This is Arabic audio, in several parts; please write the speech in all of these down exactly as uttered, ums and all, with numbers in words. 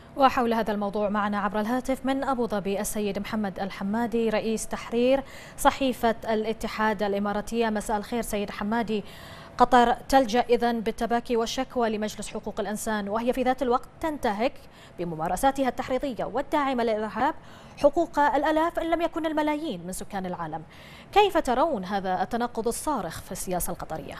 وحول هذا الموضوع معنا عبر الهاتف من أبو ظبي السيد محمد الحمادي رئيس تحرير صحيفة الاتحاد الإماراتية. مساء الخير سيد حمادي. قطر تلجأ إذن بالتباكي والشكوى لمجلس حقوق الإنسان، وهي في ذات الوقت تنتهك بممارساتها التحريضية والداعمة للإرهاب حقوق الآلاف إن لم يكن الملايين من سكان العالم. كيف ترون هذا التناقض الصارخ في السياسة القطرية؟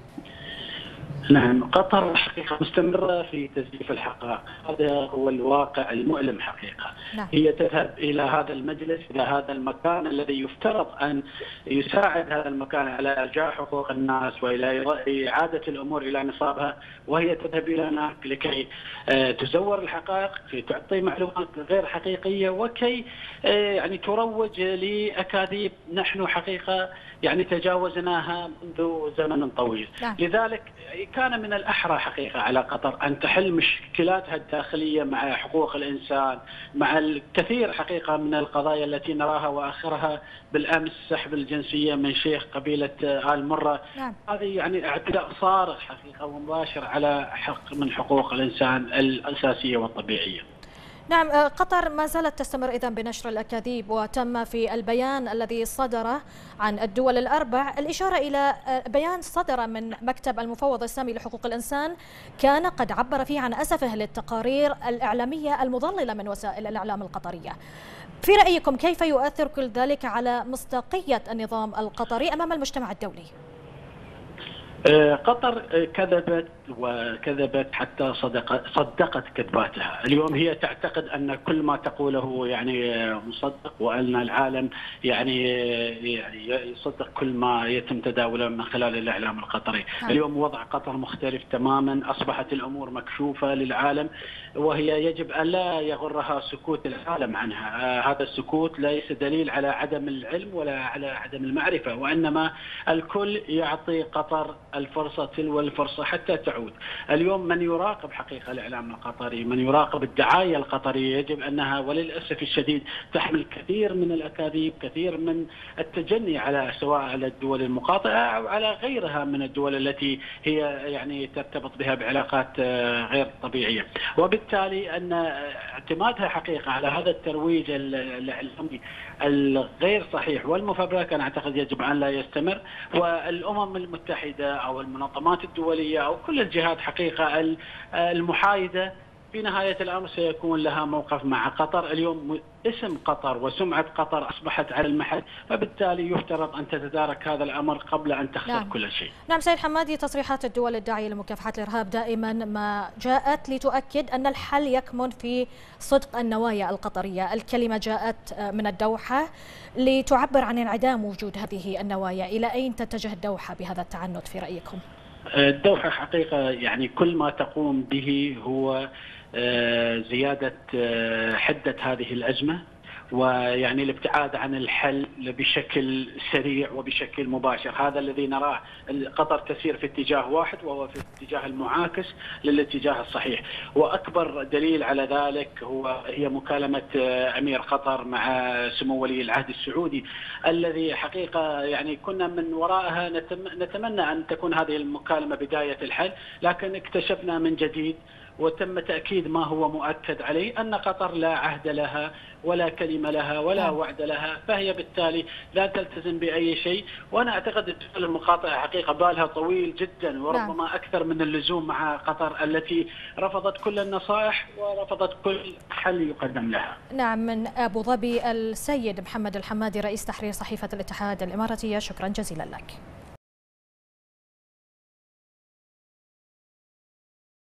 نعم، قطر حقيقة مستمرة في تزييف الحقائق، هذا هو الواقع المؤلم حقيقة. نعم. هي تذهب إلى هذا المجلس، إلى هذا المكان الذي يفترض أن يساعد هذا المكان على إرجاع حقوق الناس وإلى إعادة الأمور إلى نصابها، وهي تذهب إلى هناك لكي تزور الحقائق، كي تعطي معلومات غير حقيقية، وكي يعني تروج لأكاذيب نحن حقيقة يعني تجاوزناها منذ زمن طويل. نعم. لذلك كان من الأحرى حقيقة على قطر أن تحل مشكلاتها الداخلية مع حقوق الإنسان، مع الكثير حقيقة من القضايا التي نراها، وآخرها بالأمس سحب الجنسية من شيخ قبيلة آل مرة. نعم. هذه يعني اعتداء صارخ حقيقة ومباشر على حق من حقوق الإنسان الأساسية والطبيعية. نعم، قطر ما زالت تستمر إذن بنشر الأكاذيب، وتم في البيان الذي صدر عن الدول الأربع الإشارة إلى بيان صدر من مكتب المفوض السامي لحقوق الإنسان كان قد عبر فيه عن أسفه للتقارير الإعلامية المضللة من وسائل الإعلام القطرية. في رأيكم كيف يؤثر كل ذلك على مصداقية النظام القطري أمام المجتمع الدولي؟ قطر كذبت وكذبت حتى صدق صدقت كذباتها. اليوم هي تعتقد أن كل ما تقوله يعني مصدق، وأن العالم يعني يعني يصدق كل ما يتم تداوله من خلال الإعلام القطري. اليوم وضع قطر مختلف تماما، أصبحت الأمور مكشوفة للعالم، وهي يجب أن لا يغرها سكوت العالم عنها. هذا السكوت ليس دليل على عدم العلم ولا على عدم المعرفة، وإنما الكل يعطي قطر الفرصة تلو الفرصة حتى تعود. اليوم من يراقب حقيقة الإعلام القطري، من يراقب الدعاية القطرية، يجب أنها وللأسف الشديد تحمل كثير من الأكاذيب، كثير من التجني على سواء على الدول المقاطعة أو على غيرها من الدول التي هي يعني ترتبط بها بعلاقات غير طبيعية. وبالتالي أن اعتمادها حقيقة على هذا الترويج الإعلامي الغير صحيح والمفبرك أنا أعتقد يجب أن لا يستمر. والأمم المتحدة أو المنظمات الدولية أو كل الجهات حقيقة المحايدة في نهاية الأمر سيكون لها موقف مع قطر. اليوم اسم قطر وسمعة قطر أصبحت على المحل، فبالتالي يفترض أن تتدارك هذا الأمر قبل أن تخسر. نعم. كل شيء. نعم سيد حمادي، تصريحات الدول الداعية لمكافحة الإرهاب دائما ما جاءت لتؤكد أن الحل يكمن في صدق النوايا القطرية. الكلمة جاءت من الدوحة لتعبر عن انعدام وجود هذه النوايا. إلى أين تتجه الدوحة بهذا التعنت في رأيكم؟ الدوحة حقيقة يعني كل ما تقوم به هو زيادة حدة هذه الأزمة، ويعني الابتعاد عن الحل بشكل سريع وبشكل مباشر. هذا الذي نراه. قطر تسير في اتجاه واحد وهو في الاتجاه المعاكس للاتجاه الصحيح، وأكبر دليل على ذلك هو هي مكالمة أمير قطر مع سمو ولي العهد السعودي، الذي حقيقة يعني كنا من وراءها نتمنى أن تكون هذه المكالمة بداية الحل، لكن اكتشفنا من جديد وتم تأكيد ما هو مؤكد عليه أن قطر لا عهد لها ولا كلمة لها ولا وعد لها، فهي بالتالي لا تلتزم بأي شيء. وأنا أعتقد الدول المقاطعة حقيقة بالها طويل جدا وربما أكثر من اللزوم مع قطر، التي رفضت كل النصائح ورفضت كل حل يقدم لها. نعم، من أبو ظبي السيد محمد الحمادي رئيس تحرير صحيفة الاتحاد الإماراتية، شكرا جزيلا لك.